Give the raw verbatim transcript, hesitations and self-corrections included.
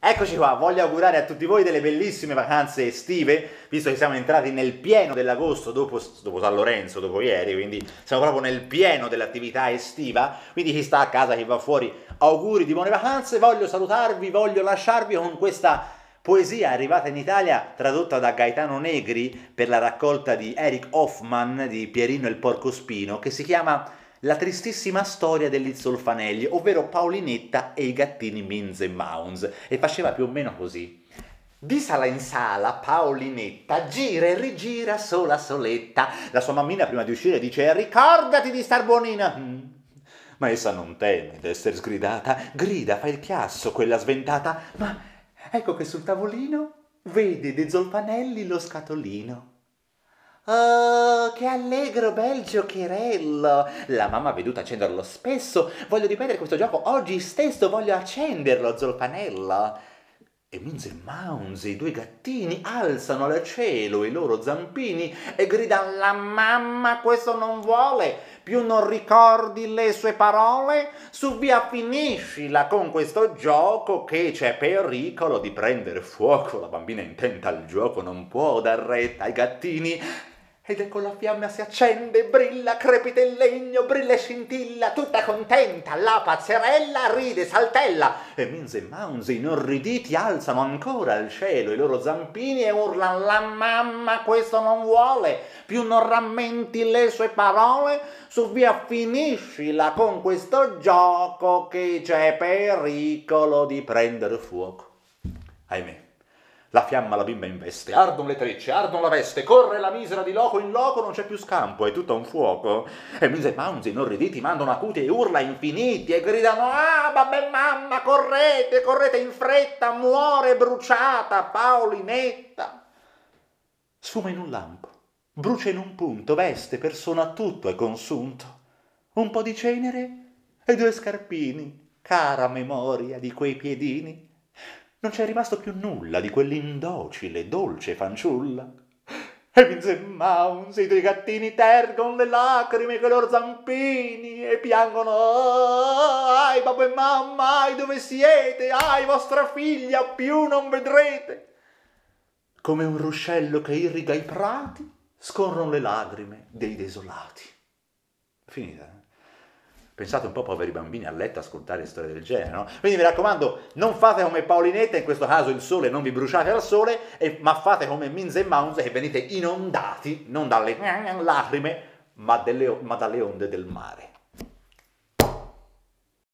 Eccoci qua, voglio augurare a tutti voi delle bellissime vacanze estive, visto che siamo entrati nel pieno dell'agosto dopo, dopo San Lorenzo, dopo ieri, quindi siamo proprio nel pieno dell'attività estiva, quindi chi sta a casa, chi va fuori, auguri di buone vacanze, voglio salutarvi, voglio lasciarvi con questa poesia arrivata in Italia, tradotta da Gaetano Negri per la raccolta di Eric Hoffman di Pierino il Porcospino, che si chiama La tristissima storia degli Zolfanelli, ovvero Paulinetta e i gattini Minz e Mounds, e faceva più o meno così. Di sala in sala Paulinetta gira e rigira sola soletta. La sua mammina prima di uscire dice: ricordati di star buonina. Mm. Ma essa non teme d'essere sgridata, grida, fa il chiasso quella sventata, ma ecco che sul tavolino vede dei Zolfanelli lo scatolino. Oh, che allegro bel giocherello! La mamma ha veduto accenderlo spesso. Voglio ripetere questo gioco oggi stesso, voglio accenderlo, Zolfanello. E Minz e Mounds, i due gattini, alzano al cielo i loro zampini e gridano: la mamma questo non vuole, più non ricordi le sue parole, su via finiscila con questo gioco che c'è pericolo di prendere fuoco. La bambina intenta al gioco non può dar retta ai gattini. Ed ecco la fiamma si accende, brilla, crepita il legno, brilla e scintilla, tutta contenta, la pazzerella ride, saltella, e Minz e Mounds inorriditi alzano ancora al cielo i loro zampini e urlano: la mamma questo non vuole, più non rammenti le sue parole, su via finiscila con questo gioco che c'è pericolo di prendere fuoco. Ahimè. La fiamma la bimba investe, ardono le trecce, ardono la veste, corre la misera di loco in loco, non c'è più scampo, è tutto un fuoco. E Minz e Mounds inorriditi mandano acuti e urla infiniti e gridano: ah, babbe mamma, correte, correte in fretta, muore bruciata Paulinetta. Sfuma in un lampo, brucia in un punto, veste, persona, tutto è consunto. Un po' di cenere e due scarpini, cara memoria di quei piedini. Non c'è rimasto più nulla di quell'indocile, dolce fanciulla. E Minz e Mounds, i due gattini, tergono le lacrime coi loro zampini e piangono: oh, ai babbo e mamma, ai dove siete? Ai vostra figlia più non vedrete. Come un ruscello che irriga i prati, scorrono le lacrime dei desolati. Finita, eh? Pensate un po', poveri bambini a letto, a ascoltare storie del genere, no? Quindi mi raccomando, non fate come Paulinetta, in questo caso il sole, non vi bruciate al sole, e, ma fate come Minz e Mounds, che venite inondati, non dalle lacrime, ma, delle, ma dalle onde del mare.